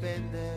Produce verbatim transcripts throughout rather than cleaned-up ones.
dipende,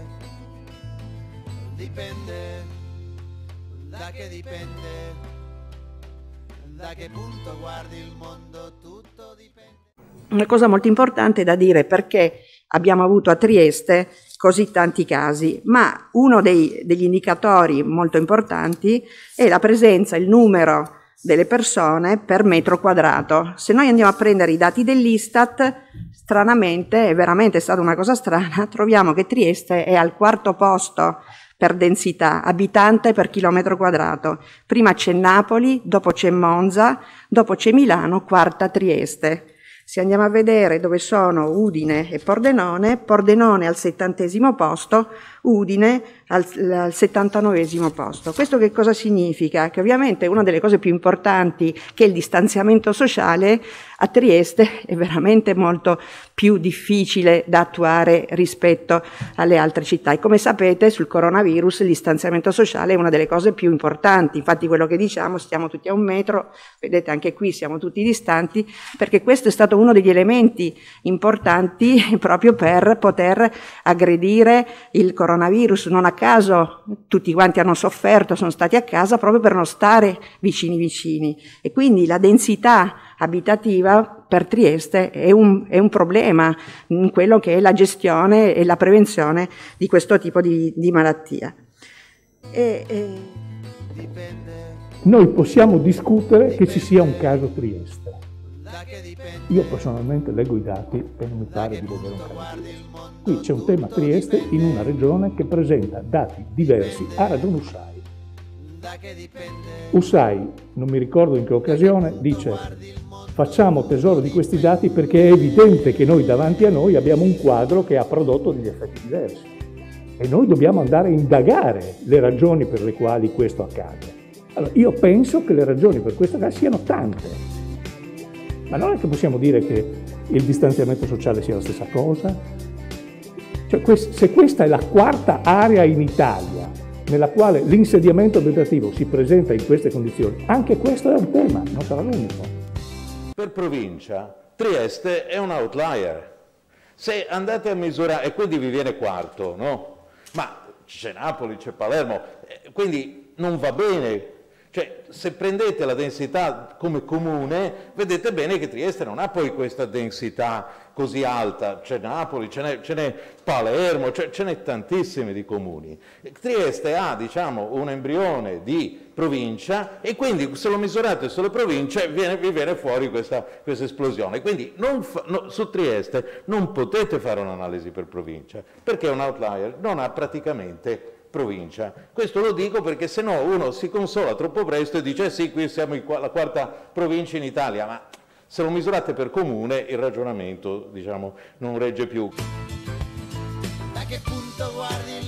dipende, da che dipende, da che punto guardi il mondo, tutto dipende. Una cosa molto importante da dire, perché abbiamo avuto a Trieste così tanti casi, ma uno dei, degli indicatori molto importanti è la presenza, il numero delle persone per metro quadrato. Se noi andiamo a prendere i dati dell'Istat, stranamente, è veramente stata una cosa strana, troviamo che Trieste è al quarto posto per densità, abitante per chilometro quadrato. Prima c'è Napoli, dopo c'è Monza, dopo c'è Milano, quarta Trieste. Se andiamo a vedere dove sono Udine e Pordenone, Pordenone al settantesimo posto, Udine al, al settantanovesimo posto. Questo che cosa significa? Che ovviamente una delle cose più importanti, che è il distanziamento sociale, a Trieste è veramente molto più difficile da attuare rispetto alle altre città. E come sapete, sul coronavirus il distanziamento sociale è una delle cose più importanti. Infatti quello che diciamo, stiamo tutti a un metro, vedete anche qui siamo tutti distanti, perché questo è stato uno degli elementi importanti proprio per poter aggredire il coronavirus. Non a caso tutti quanti hanno sofferto, sono stati a casa proprio per non stare vicini vicini. E quindi la densità abitativa per Trieste è un, è un problema in quello che è la gestione e la prevenzione di questo tipo di, di malattia. E, e... Noi possiamo discutere che ci sia un caso Trieste. Io personalmente leggo i dati e non mi pare di vedere un caso Trieste. Qui c'è un tema Trieste in una regione che presenta dati diversi, ha ragione U S A I. U S A I, non mi ricordo in che occasione, dice: facciamo tesoro di questi dati perché è evidente che noi davanti a noi abbiamo un quadro che ha prodotto degli effetti diversi e noi dobbiamo andare a indagare le ragioni per le quali questo accade. Allora, io penso che le ragioni per questo accade siano tante, ma non è che possiamo dire che il distanziamento sociale sia la stessa cosa. Cioè, se questa è la quarta area in Italia nella quale l'insediamento abitativo si presenta in queste condizioni, anche questo è un tema, non sarà l'unico. Per provincia, Trieste è un outlier. Se andate a misurare, e quindi vi viene quarto, no? Ma c'è Napoli, c'è Palermo, quindi non va bene. Cioè, se prendete la densità come comune, vedete bene che Trieste non ha poi questa densità così alta. C'è Napoli, ce n'è Palermo, ce n'è tantissimi di comuni. Trieste ha, diciamo, un embrione di provincia e quindi se lo misurate sulle province viene, vi viene fuori questa, questa esplosione. Quindi non fa, no, su Trieste non potete fare un'analisi per provincia, perché è un outlier, non ha praticamente provincia. Questo lo dico perché se no uno si consola troppo presto e dice eh sì, qui siamo in, la quarta provincia in Italia, ma se lo misurate per comune il ragionamento, diciamo, non regge più. Da che punto guardi